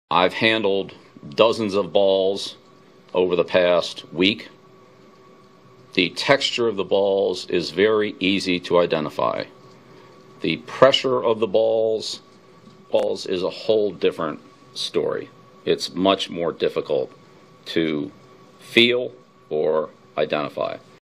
I've handled dozens of balls over the past week. The texture of the balls is very easy to identify. The pressure of the balls is a whole different story. It's much more difficult to feel or identify.